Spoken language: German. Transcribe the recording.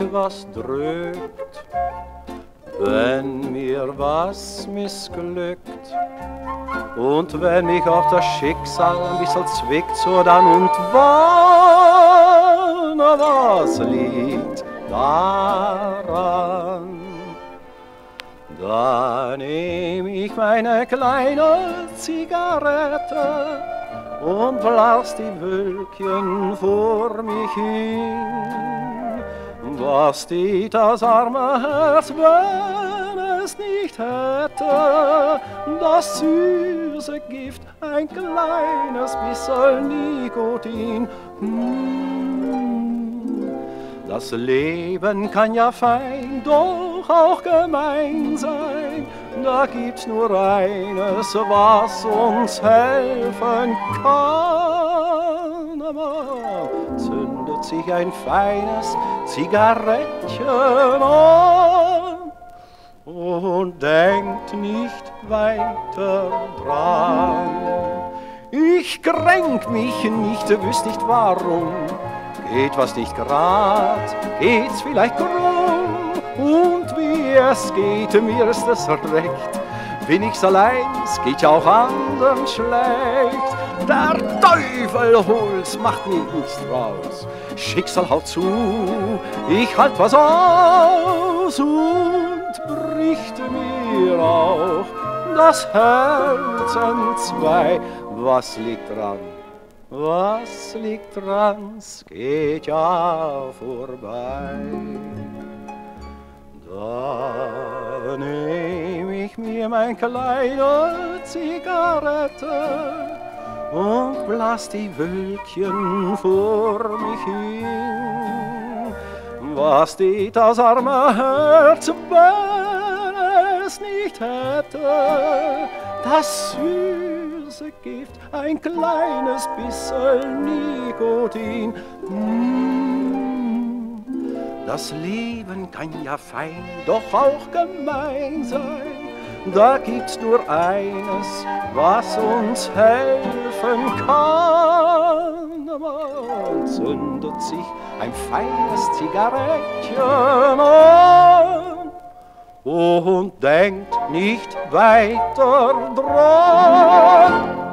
was drückt, wenn mir was missglückt. Und wenn mich auch das Schicksal ein bisschen zwickt, so dann und wann, was liegt daran? Da nehm ich meine kleine Zigarette und blas die Wölkchen vor mich hin. Was tät das arme Herz, wenn es nicht hätte das süße Gift, ein kleines bisschen Nikotin. Das Leben kann ja fein, doch auch gemein sein. Da gibt's nur eines, was uns helfen kann. Aber zündet sich ein feines Zigarettchen an und denkt nicht weiter dran. Ich kränk mich nicht, wüsst nicht warum. Geht was nicht grad, geht's vielleicht krumm. Und wie es geht, mir ist es recht. Bin ich's allein, es geht ja auch anderen schlecht. Der Teufel hol's, macht mir nichts draus. Schicksal haut zu, ich halt was aus und bricht mir auch das Herz entzwei. Was liegt dran? Was liegt dran? Es geht ja vorbei. Da nehm ich mir mein kleine Zigarette und blas die Wölkchen vor mich hin. Was tät das arme Herz, wenn es nicht hätte das süße Gift, ein kleines bisschen Nikotin. Das Leben kann ja fein, doch auch gemein sein. Da gibt's nur eines, was uns helfen kann. Man zündet sich ein feines Zigarettchen an und denkt nicht weiter dran.